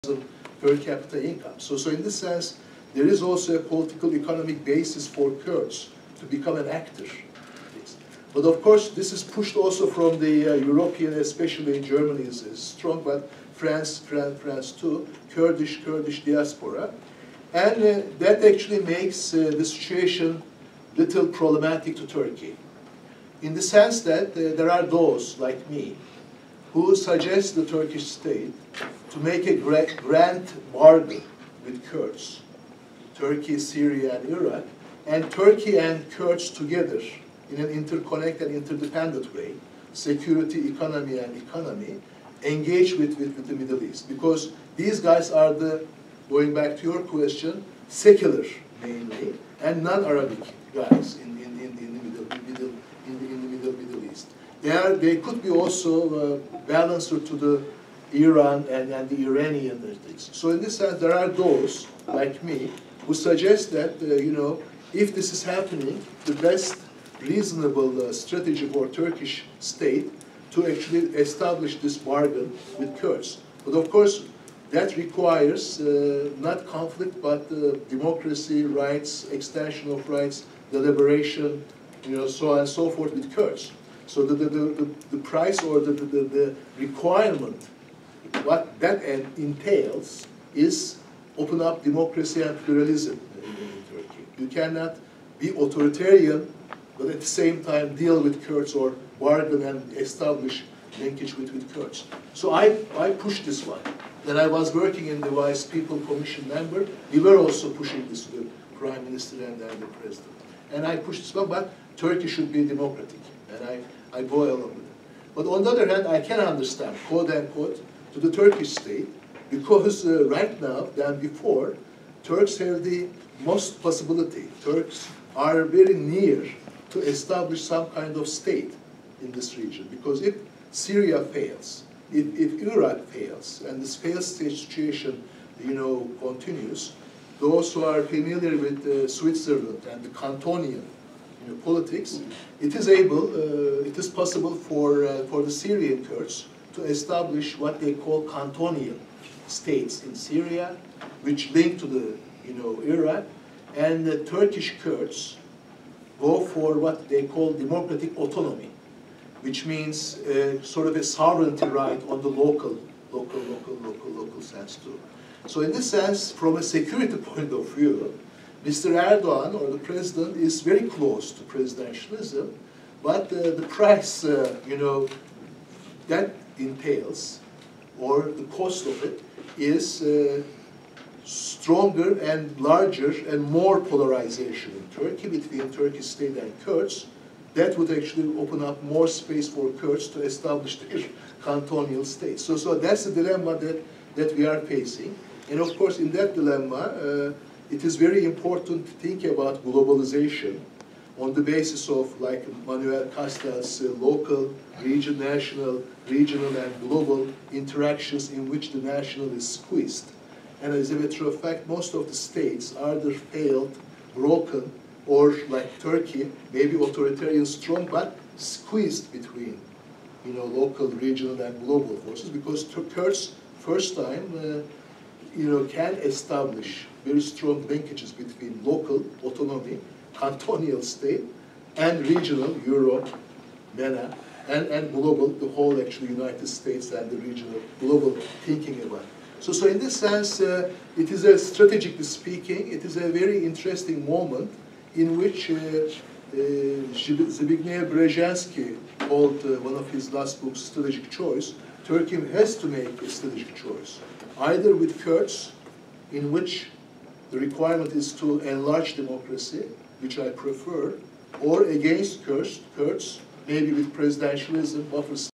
per capita income. So in this sense, there is also a political economic basis for Kurds to become an actor. But of course, this is pushed also from the European, especially in Germany is strong, but France too, Kurdish diaspora. And that actually makes the situation little problematic to Turkey, in the sense that there are those like me who suggest the Turkish state to make a grand bargain with Kurds, Turkey, Syria, and Iraq, and Turkey and Kurds together in an interconnected and interdependent way, security, economy, engage with the Middle East. Because these guys are the, going back to your question, secular mainly, and non-Arabic guys in the Middle East. They could be also balancer to the Iran and the Iranian things. So in this sense, there are those like me who suggest that if this is happening, the best reasonable strategy for Turkish state to actually establish this bargain with Kurds. But of course, that requires not conflict, but democracy, rights, extension of rights, deliberation, so on and so forth with Kurds. So the price or the requirement, what that entails, is open up democracy and pluralism in Turkey. You cannot be authoritarian, but at the same time deal with Kurds or bargain and establish linkage with Kurds. So I pushed this one. When I was working in the Vice People Commission member, we were also pushing this to the Prime Minister and the President. And I pushed this one, but Turkey should be democratic. And I go along with it. But on the other hand, I can understand, quote unquote, to the Turkish state, because right now than before, Turks have the most possibility. Turks are very near to establish some kind of state in this region. Because if Syria fails, if Iraq fails, and this failed state situation, continues, those who are familiar with Switzerland and the Cantonian politics, it is possible for the Syrian Kurds to establish what they call Cantonian states in Syria, which link to the Iraq, and the Turkish Kurds go for what they call democratic autonomy, which means sort of a sovereignty right on the local sense too. So in this sense, from a security point of view, Mr. Erdogan or the president is very close to presidentialism, but the price that entails, or the cost of it, is stronger and larger and more polarization in Turkey between Turkish state and Kurds. That would actually open up more space for Kurds to establish their cantonial state. So that's the dilemma that we are facing. And of course, in that dilemma, it is very important to think about globalization on the basis of, like Manuel Castells' local, regional, and global interactions in which the national is squeezed. And as a matter of fact, most of the states either failed, broken, or like Turkey, maybe authoritarian strong, but squeezed between, local, regional, and global forces, because Kurds first time, can establish very strong linkages between local autonomy, cantonial state, and regional, Europe, MENA, and global, the whole actually United States and the regional, global thinking about it. So in this sense, it is strategically speaking, it is a very interesting moment in which Zbigniew Brzezinski called one of his last books strategic choice. Turkey has to make a strategic choice, either with Kurds, in which the requirement is to enlarge democracy, which I prefer, or against Kurds, maybe with presidentialism, buffer